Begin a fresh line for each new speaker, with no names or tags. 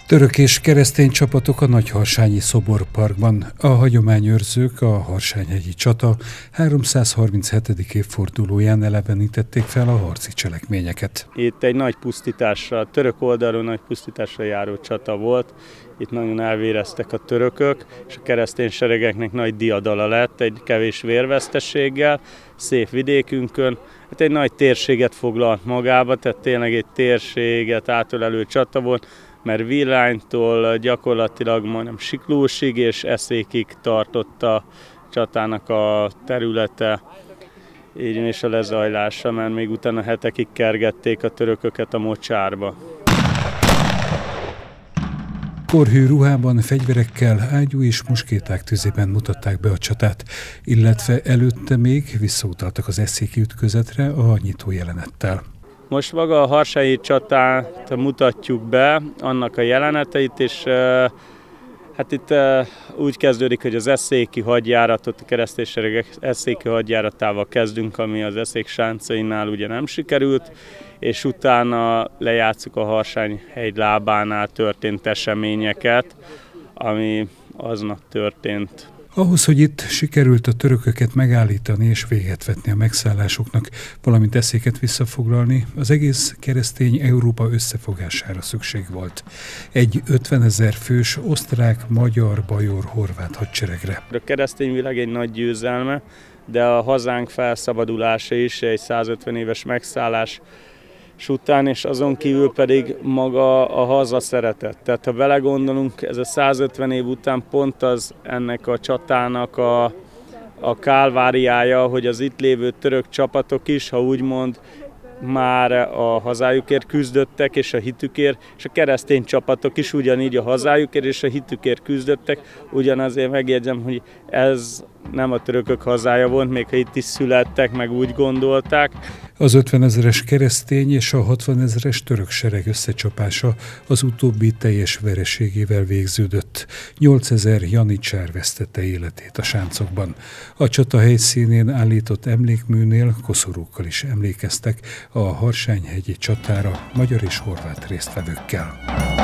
Török és keresztény csapatok a Nagyharsányi Szoborparkban. A hagyományőrzők a Harsányhegyi csata 337. évfordulóján elevenítették fel a harci cselekményeket.
Itt egy nagy pusztításra, török oldalról nagy pusztításra járó csata volt. Itt nagyon elvéreztek a törökök, és a keresztény seregeknek nagy diadala lett, egy kevés vérveszteséggel, szép vidékünkön. Hát egy nagy térséget foglalt magába, tehát tényleg egy térséget átölelő csata volt, mert Villánytól gyakorlatilag majdnem Siklósig és Eszékig tartott a csatának a területe, így és a lezajlása, mert még utána hetekig kergették a törököket a mocsárba.
Korhű ruhában, fegyverekkel, ágyú és muskéták tüzében mutatták be a csatát, illetve előtte még visszautaltak az eszéki ütközetre a nyitó jelenettel.
Most maga a harsányi csatát mutatjuk be, annak a jeleneteit, és hát itt úgy kezdődik, hogy az eszéki hadjáratot, a keresztény seregek eszéki hadjáratával kezdünk, ami az eszék sáncainál ugye nem sikerült, és utána lejátszuk a Harsányhegy lábánál történt eseményeket, ami aznap történt.
Ahhoz, hogy itt sikerült a törököket megállítani és véget vetni a megszállásoknak, valamint eszéket visszafoglalni, az egész keresztény Európa összefogására szükség volt. Egy 50 000 fős osztrák, magyar, bajor, horvát hadseregre.
A keresztény világ egy nagy győzelme, de a hazánk felszabadulása is egy 150 éves megszállás után, és azon kívül pedig maga a haza szeretet. Tehát ha belegondolunk, ez a 150 év után pont az ennek a csatának a kálváriája, hogy az itt lévő török csapatok is, ha úgymond már a hazájukért küzdöttek, és a hitükért, és a keresztény csapatok is ugyanígy a hazájukért és a hitükért küzdöttek. Ugyanazért megjegyzem, hogy ez nem a törökök hazája volt, még ha itt is születtek, meg úgy gondolták.
Az 50 000-es keresztény és a 60 000-es török sereg összecsapása az utóbbi teljes vereségével végződött. 8000 janicsár vesztette életét a sáncokban. A csata helyszínén állított emlékműnél koszorúkkal is emlékeztek a Harsányhegyi csatára magyar és horvát résztvevőkkel.